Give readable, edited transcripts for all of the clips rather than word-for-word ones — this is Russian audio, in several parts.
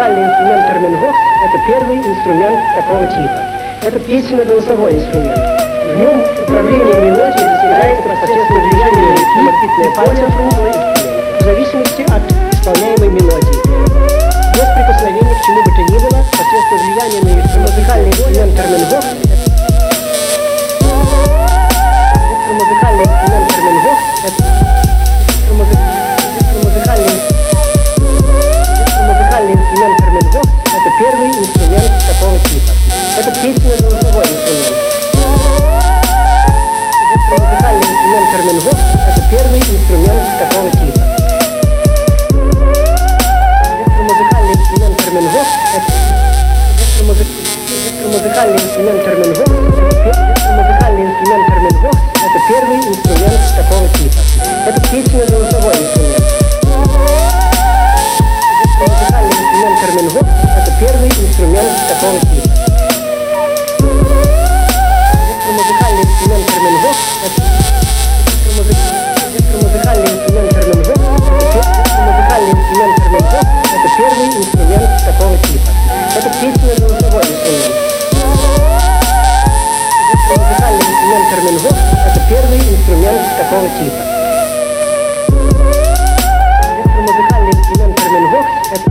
Музыкальный инструмент термингоф – это первый инструмент такого типа. Это песенно-голосовой инструмент. В нем управление мелодией достигается посредством движения электромагнитное поле фрунзовой в зависимости от исполняемой мелодии. Без прикосновения к чему бы то ни было, посредством влияния на электромузыкальный инструмент термингоф это первый инструмент такого типа. Это песенно-голосовой инструмент. Музыкальный инструмент термингоф – это первый инструмент такого типа. Музыкальный инструмент термингоф – это музыкальный инструмент термингоф – это первый инструмент такого типа. Это песенно-голосовой инструмент. Музыкальный инструмент термингоф – это первый инструмент такого типа. Музыкальный инструмент термингоф – это первый инструмент такого типа. Это песенно-голосовой инструмент. Музыкальный инструмент термингоф – это первый инструмент такого типа. Музыкальный инструмент термингоф – это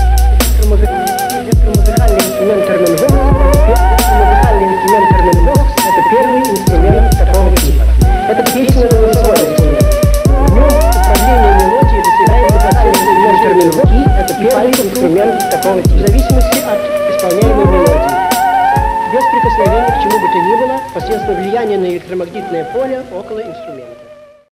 первый инструмент такого типа. Это песенно-голосовой инструмент. В нем управление мелодией достигается посредством термингоф. Это первый инструмент такого типа. В зависимости от исполняемой мелодии. Без прикосновения к чему бы то ни было, посредством влияния на электромагнитное поле около инструмента.